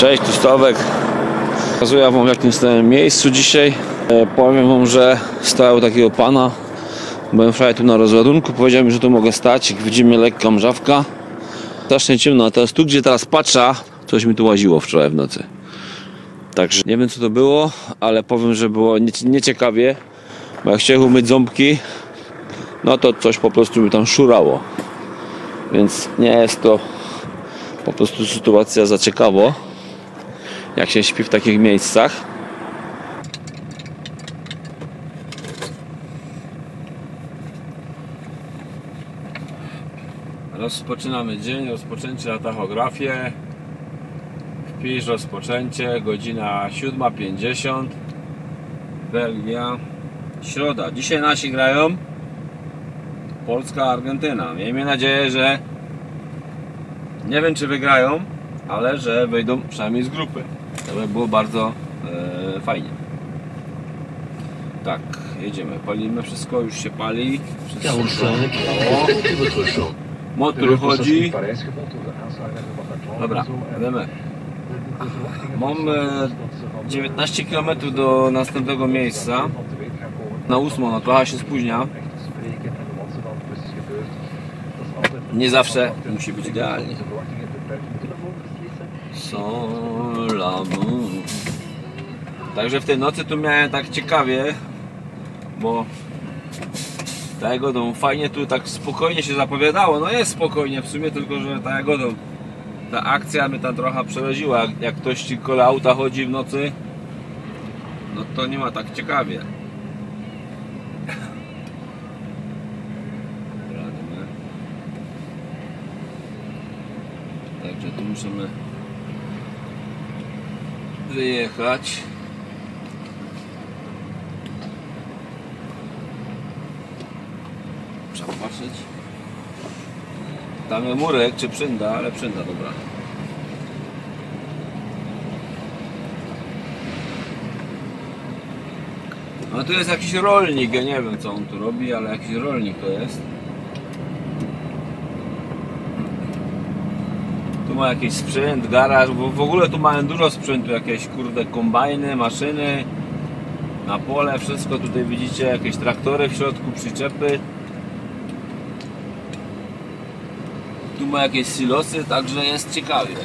Cześć, tu Stawek. Pokazuję wam, w jakim stałem miejscu dzisiaj. Powiem wam, że stałem takiego pana. Byłem wczoraj tu na rozładunku, powiedział mi, że tu mogę stać. Jak widzimy, lekka mrzawka. Strasznie ciemno, a teraz tu, gdzie teraz patrzę, coś mi tu łaziło wczoraj w nocy. Także nie wiem, co to było, ale powiem, że było nieciekawie. Bo jak chciałem umyć ząbki, no to coś po prostu mi tam szurało. Więc nie jest to po prostu sytuacja za ciekawo, jak się śpi w takich miejscach. Rozpoczynamy dzień, rozpoczęcie na tachografię. Wpisz rozpoczęcie, godzina 7:50. Belgia. Środa. Dzisiaj nasi grają. Polska, Argentyna. Miejmy nadzieję, że nie wiem, czy wygrają, ale że wejdą przynajmniej z grupy. To by było bardzo fajnie. Tak, jedziemy. Palimy wszystko, już się pali. Motor chodzi. Dobra, jedziemy. Mam 19 km do następnego miejsca. Na 8, no trochę się spóźnia. Nie zawsze musi być idealnie. Także w tej nocy tu miałem tak ciekawie, bo tego fajnie tu tak spokojnie się zapowiadało. No jest spokojnie w sumie, tylko że ta akcja mnie tam trochę przeraziła. Jak ktoś ci koło auta chodzi w nocy, no to nie ma tak ciekawie. Także tu musimy wyjechać. Trzeba patrzeć. Tam jest murek czy przynda, ale przynda, dobra. No tu jest jakiś rolnik, ja nie wiem, co on tu robi, ale jakiś rolnik to jest. Tu ma jakiś sprzęt, garaż, bo w ogóle tu mają dużo sprzętu, jakieś kurde kombajny, maszyny na pole, wszystko tutaj widzicie, jakieś traktory w środku, przyczepy. Tu ma jakieś silosy, także jest ciekawie.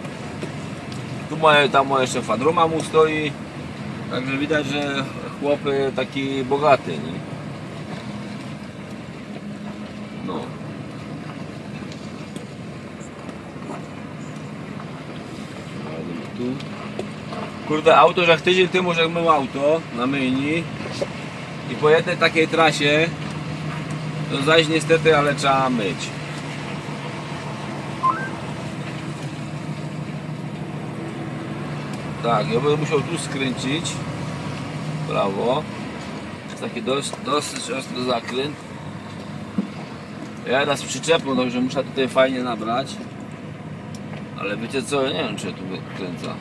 Tam jeszcze fadroma mu stoi, także widać, że chłop taki bogaty, nie? No. Kurde, auto, że tydzień temu, że mył auto na myjni i po jednej takiej trasie to zaś niestety, ale trzeba myć. Tak, ja bym musiał tu skręcić w prawo. Jest taki dosyć ostry zakręt. Ja teraz z przyczepą, także muszę tutaj fajnie nabrać. Ale wiecie co, ja nie wiem, czy tu wykręca.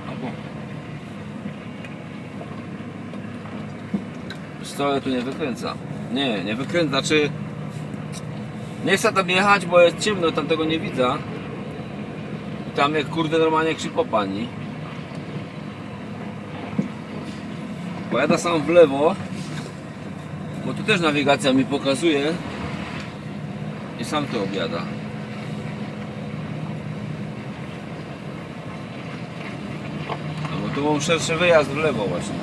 Co, tu nie wykręca. Nie wykręca, znaczy nie chcę tam jechać, bo jest ciemno, tam tego nie widzę. Tam jak kurde normalnie krzypopani. Pojadę sam w lewo, bo tu też nawigacja mi pokazuje i sam to objada. No bo tu mam szerszy wyjazd w lewo właśnie.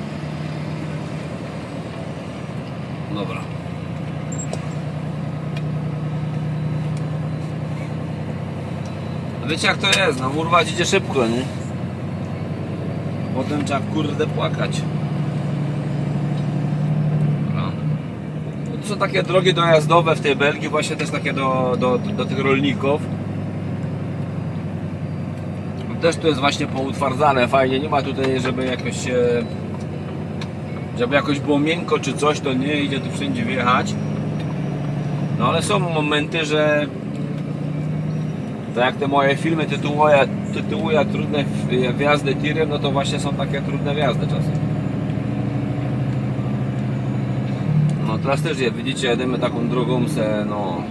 Dobra. Wiecie jak to jest, no urwać idzie szybko, nie? Potem trzeba kurde płakać. Dobra. To są takie drogi dojazdowe w tej Belgii, właśnie też takie do tych rolników. Też tu jest właśnie poutwardzane fajnie, nie ma tutaj, żeby jakoś było miękko czy coś, to nie idzie tu wszędzie wjechać. No ale są momenty, że tak jak te moje filmy tytułuję trudne wjazdy tirem, no to właśnie są takie trudne wjazdy czasem. No teraz też widzicie, jedziemy taką drogą no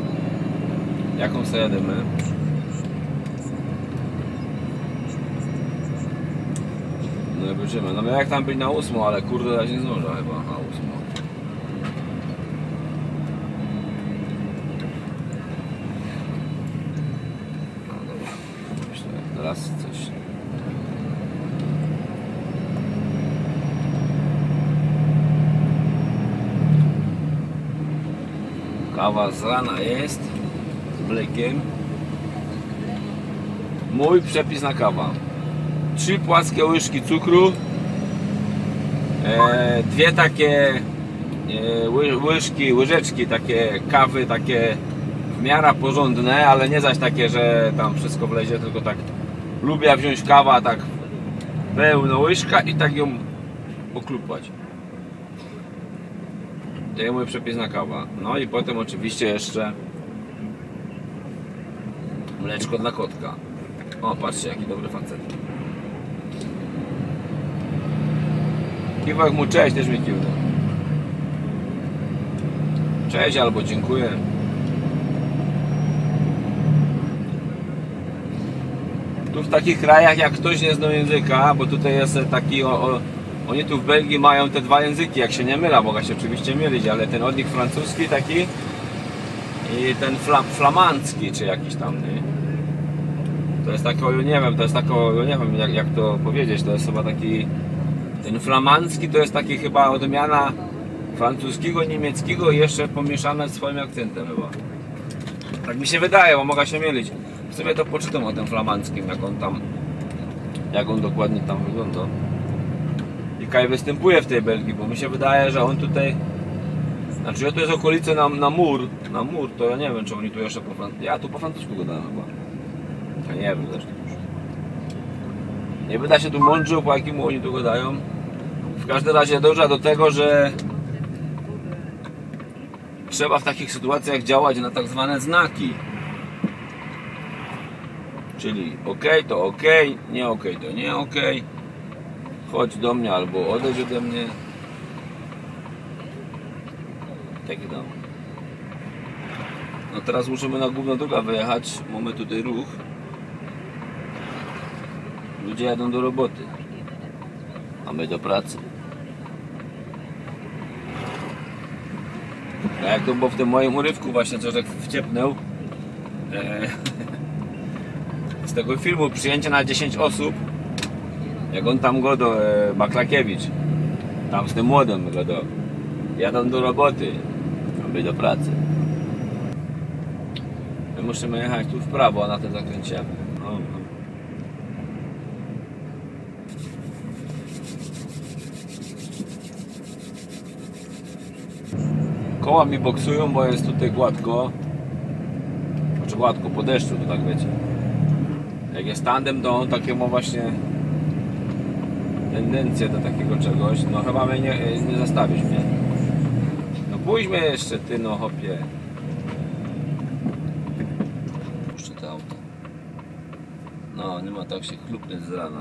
jaką se jedziemy. Zobaczymy. No jak tam być na 8, ale kurde, ja nie zdążę chyba na 8. No dobra, myślę, teraz coś. Kawa z rana jest, z mlekiem. Mój przepis na kawę. 3 płaskie łyżki cukru, 2 takie łyżeczki takie kawy, takie w miarę porządne, ale nie zaś takie, że tam wszystko wlezie, tylko tak lubię wziąć kawę, tak pełna łyżka i tak ją poklupać. To jest mój przepis na kawę. No i potem oczywiście jeszcze mleczko dla kotka. O, patrzcie, jaki dobry facet. Kiwak mu cześć, też mi kiwnął. Cześć albo dziękuję. Tu w takich krajach, jak ktoś nie zna języka, bo tutaj jest taki, oni tu w Belgii mają te 2 języki, jak się nie mylę, mogę się oczywiście mylić, ale ten od nich francuski taki i ten flamandzki, czy jakiś tam, nie? To jest tako, nie wiem, to jest tako, nie wiem jak to powiedzieć, to jest chyba taki, ten flamandzki to jest taki chyba odmiana francuskiego, niemieckiego i jeszcze pomieszane z swoim akcentem chyba. Tak mi się wydaje, bo mogę się mylić. W sumie to poczytam o tym flamandzkim, jak on dokładnie tam wygląda. I kaj występuje w tej Belgii, bo mi się wydaje, że on tutaj, znaczy to jest okolice na mur, to ja nie wiem, czy oni tu jeszcze po francusku, ja tu po francusku gadałem chyba. Ja nie wiem zresztą już. Nie wyda się tu mądrze, po jakim oni tu gadają. W każdym razie dążę do tego, że trzeba w takich sytuacjach działać na tak zwane znaki. Czyli ok to ok, nie ok to nie ok. Chodź do mnie albo odejdź ode mnie. Tak i tam. No teraz musimy na główną drogę wyjechać. Mamy tutaj ruch. Ludzie jadą do roboty, a my do pracy. A jak to było w tym moim urywku właśnie, co tak wciepnął z tego filmu Przyjęcie na 10 osób, jak on tam go do Baklakiewicz, tam z tym młodym go do, jadą do roboty, a my do pracy. My musimy jechać tu w prawo, a na tym zakręcie. Koła mi boksują, bo jest tutaj gładko. Znaczy gładko, po deszczu to tak wiecie. Jak jest tandem, to on takie ma właśnie tendencję do takiego czegoś. No chyba mnie nie zastawisz mnie. No pójdź mnie jeszcze ty, no hopie. Puszczę to auto. No nie ma tak się chlupnąć z rana.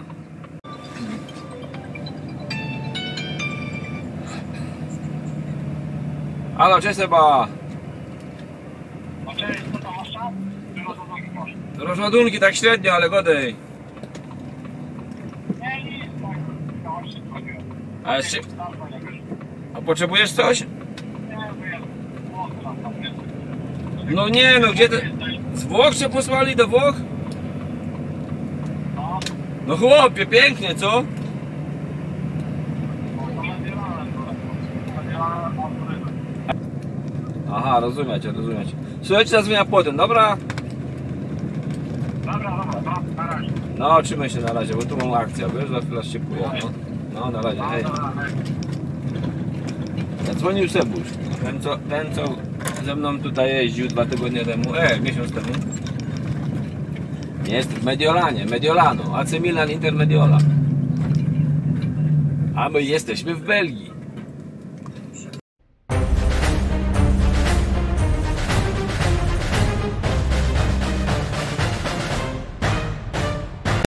Halo, cześć Seba! No cześć, co tam masz czas? Czy rozładunki masz? Rozładunki tak średnio, ale godej. Nie, nic, tak. Ja wszystko nie. A jeszcze... A potrzebujesz coś? Nie, wyjeżdżam. No nie, no gdzie to... Z Włoch cię posłali do Włoch? No, No chłopie, pięknie, co? to Mediolan, Aha, rozumiecie. Słuchajcie, zadzwonię potem, dobra? Dobra, na razie. No, trzymaj się na razie, bo tu mam akcję, wiesz, za chwilę się pójdę. No, na razie, hej. Zadzwonił Sebuś, ten co ze mną tutaj jeździł 2 tygodnie temu, miesiąc temu. Jest w Mediolano, AC Milan, Inter Mediolan. A my jesteśmy w Belgii.